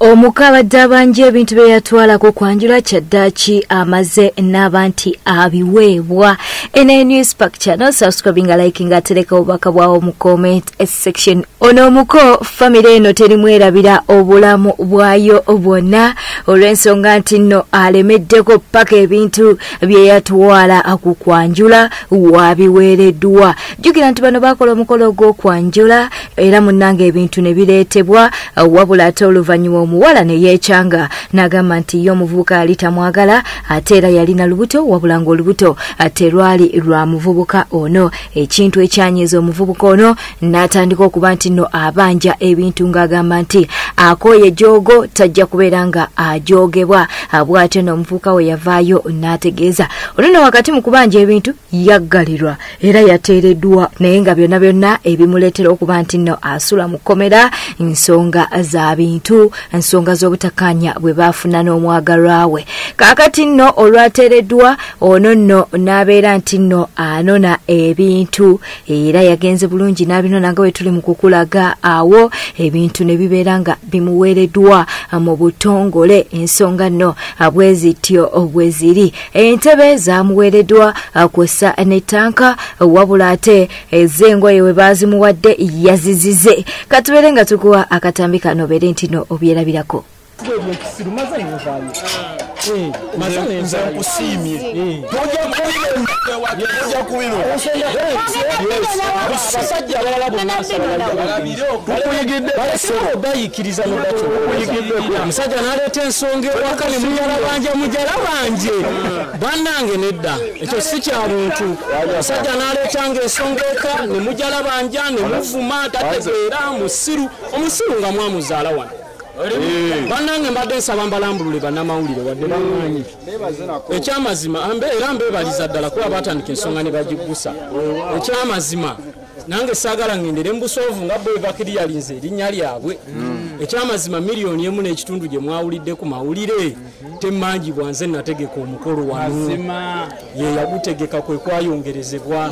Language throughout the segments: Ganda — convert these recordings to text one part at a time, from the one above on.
Omuko Awereddwa Abanja ebintu bye yatwalako Kwanjula Kati amaze n'abanti abiweebwa. In news pack channel, subscribing and liking atereka obubaka bwawo mu comment section. Ono Omuko family eno terimwerabira obulamu bwayo bwonna olw'ensonga nti nno alemeddeko paka ebintu bye yatwala ku Kwanjula wabiweereddwa. Jjukira nti bano bakola omukolo gw'Okwanjula era munnange ebintu ne bireetebwa wabula ate oluvannyuma omuwala ne yeekyanga n'agamba nti ye omuvubuka yali tamwagala ate era yalina lubuto wabula ng'olubuto ate lwali lwa muvubuka ono. Ekintu ekyanyiza omuvubuka ono n'atandika okuba nti nno abanja ebintu ng'agamba nti akooye joogo tajja kubeera nga ajoogebwa. Bw'atyo n'omuvubuka we yavaayo n'ategeeza ono wakati mu kubanja ebintu yaggalirwa era yateereddwa naye nga byonna byonna ebimuleetera okuba nti nno asula Mukomera ensonga za bintu ensonga z'obutakkaanya bwe baafuna n'omwagalwa we. Kaakati nno olwateereddwa ono nno n'abeera nti nno anona ebintu era yagenze bulungi n'abinona nga bwe tuli mu kukulaga awo ebintu ne bibeera nga bimuweereddwa mu butongole ensonga nno bwezityo bweziri. Entebe zaamuweereddwa kw'ossa n'ettanka wabula ate ez'engoye we baazimuwadde yazizize. Katubeere nga tukuwa akatambi kano beere nti no obyerabirako. Musajja n'aleeta ensonga ewaka ne mujala banje bannange nedda ekyo si kya buntu. Musajja n'aleetanga ensonga eka ne mujala banja ne muvuma tategeera musiru omusiru nga mwamuzaala wano. Bannange mbadde nsaba mbalambulule bannamawulire wadde bamanyi ekyamazima era mbeebaliza ddala kuba baatandika ensonga ne bagiggusa. Ekyamazima nange saagala ngendere mbusoovu nga bwe bakiri yalinze erinnya lyabwe. Ekyamazima miliyoni emu n'ekitundu gye mwawulidde ku mawulire temmangibwa nze nategeka omukolo wano ye yagutegeka kwe kwayongerezebwa.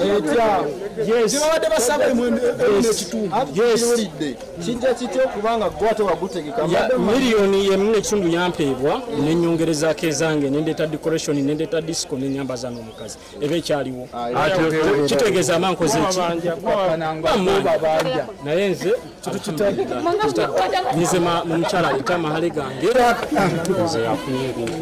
Miliyoni emu n'ekitundu yampeebwa n'ennyongerezaako ezange nendeeta decoration nendeeta disco n'ennyambaza n'omukazi eba ekyaliwo. Kitegeeza ama nkoze eki naye nze nize mu mukyala ayita amahale gange nze yafunye ebintu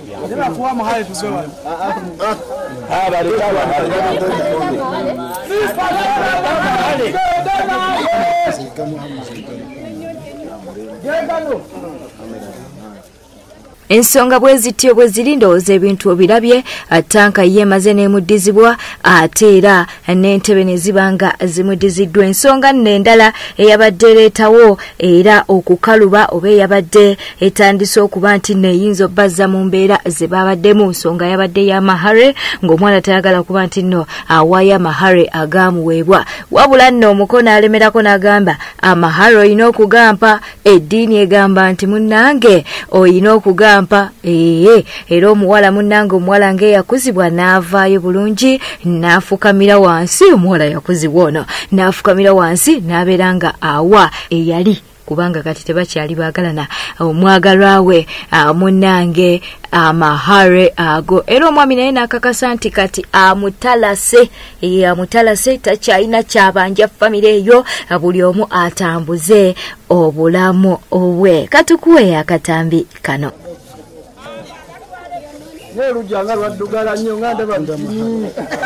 ensonga bwezityo bwe ziri ndowooza ebintu obirabye. Attanka ye emaze n'emuddizibwa ate era n'entebe ne ziba nga zimuddiziddwa. Ensonga nno endala eyabadde ereetawo era okukaluba oba eyabadde etandise okuba nti neeyinza obbazza mu mbeera ze baabaddemu nsonga yabadde y'amahare ng'omwana tayagala kuba nti nno awaayo amahare agaamuweebwa wabula nno Omuko n'alemerako n'agamba amahare olina okugampa. Eddiini egamba nti munnange olina okugamba era omuwala munnange omuwala ng'eyakuzibwa n'avaayo bulungi n'afukamira wansi. Omuwala yakuzibwa ono n'afukamira wansi n'abeera nga awa eyali kubanga kati tebakyali baagalana omwagalwa we munnange amahare ago. Era omwami naye n'akakasa nti kati amutalase takyalina kyabanja famire eyo buli omu atambuze obulamu obwe. Katukuwe akatambi kano. Nero janga lwadugala nnyo ngande babini.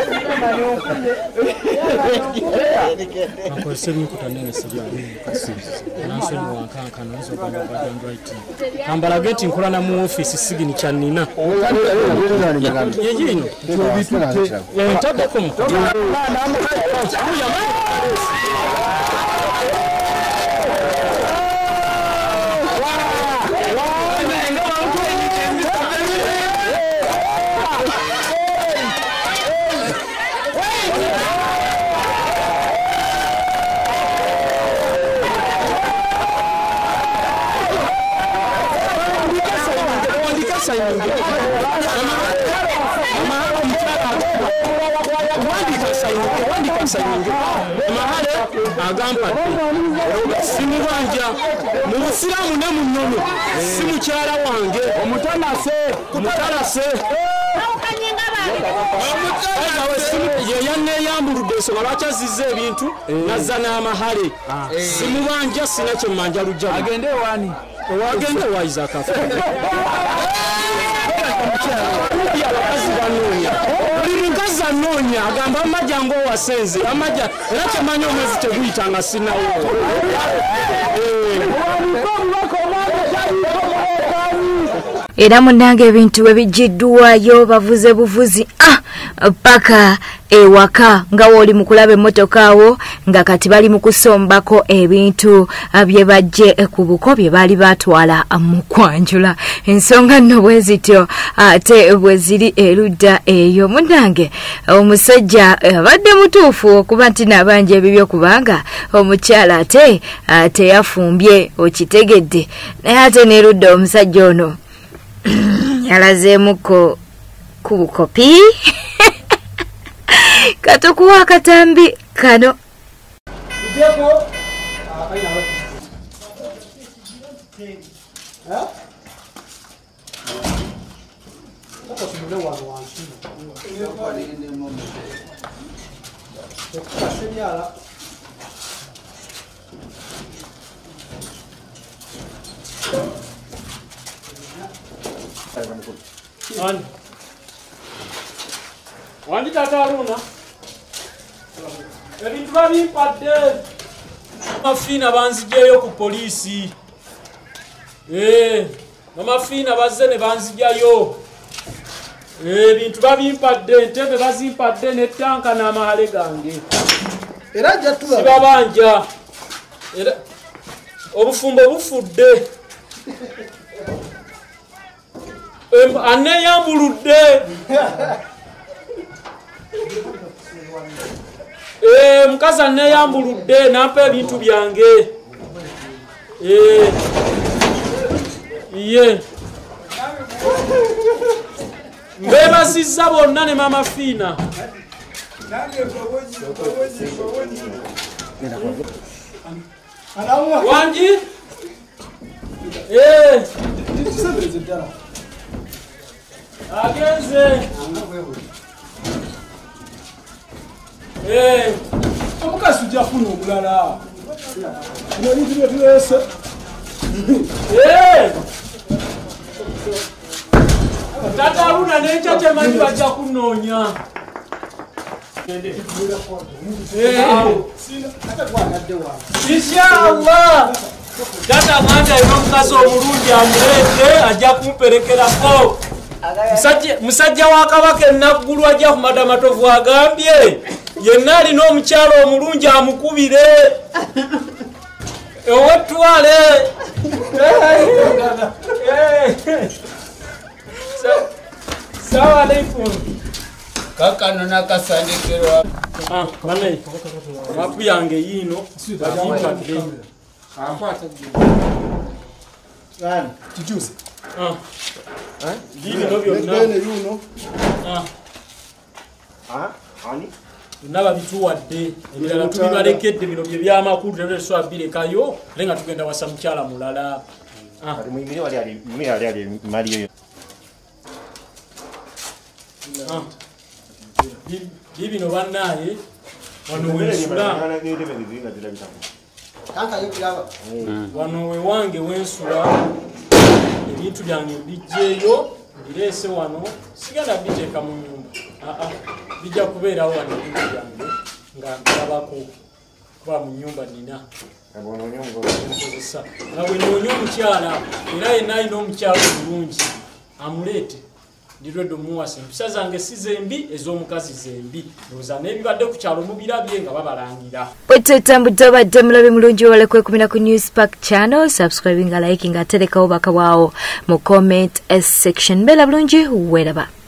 Akwese binkutanene sibya nansoni wankanka nazo gamba badandwaiti kambala geti nkolana mu office sigini kyanina yejino ntadeko mu wandika sayinge mahale agamba simubanja mu Busiraamu ne mu nnono si mukyala wange omutalase yeyanneyambuludde ensonga lwaki azizza ebintu nazza n'amahale simubanja sina kyemmanja lujja agende ewani owagende wayiza akafa abakazi banoonya buli mukazi anoonya agamba amajja ng'owasenze amajja era kyemanyi omwezi teguyitanga sinawo era munnange ebintu ebijiddwayo bavuze buvuzi paka ewaka nga woli mukulaba emmotoka awo nga kati bali mu kusombako ebintu bye bajje ku buko bye bali batwala mu Kwanjula. Ensonga nno bwe zityo ate bwe ziri erudda eyo munnange omusajja abadde mutuufu okuba nti n'abanja ebibyo kubanga omukyala ate teyafumbye okitegedde naye ate n'erudda omusajja ono yalazeemuko ku bukopi katukuwa akatambi kano Wandi tata Aruna ebintu babimpadde amafiina banzijayo ku poliisi amafiina bazze ne banzijayo ebintu babimpadde entebe bazimpadde n'ettanka n'amahale gange era jatula sibabanja era obufumbo bufudde anneyambuludde mukazi anneyambuludde nampa ebintu byange ye mbebazizza bonna ne mama fiina wangi agenze omukazi ujja kufuna omulala ebintu byetulese tata Aruna n'enkya kyemanyi bajja kunoonya inshallah tata mwanja alina omukazi omulungi amuleete ajja kumperekerako musajja wa Kabaka enaggulu ajja kumata matovu agambye yenna alina omukyalo omulungi amukubire owetwale sawa alaikum kakano nakasandikirwa bane mapu yange yino bagimpadde kijuze bino byonna byonna babituwadde ebirala tubibalekedde bino bye byamakulu tetusobabirekayo ate nga tugenda wasa mukyala mulala bibino bannaye wano wensula wano wewange wensula ebintu byange bijjeeyo bireese wano sigenda biteeka mu nyumba bijja kubeerawo wano ebintu byange nga ndabako kuba mu nyumba nina nga bwe noonya omukyala era yenna alina omukyala omulungi amuleete ndidwedde omuwasa empisa zange si zembi ez'omukazi zembi ndowooza n'ebibadde ku kyalo mubirabye nga babalangira bwetutambudde obadde mulabe mulungi wale kwekumira ku News Park channel subscribing nga like nga terekawo baka bwawo mu comment section bela bulungi weraba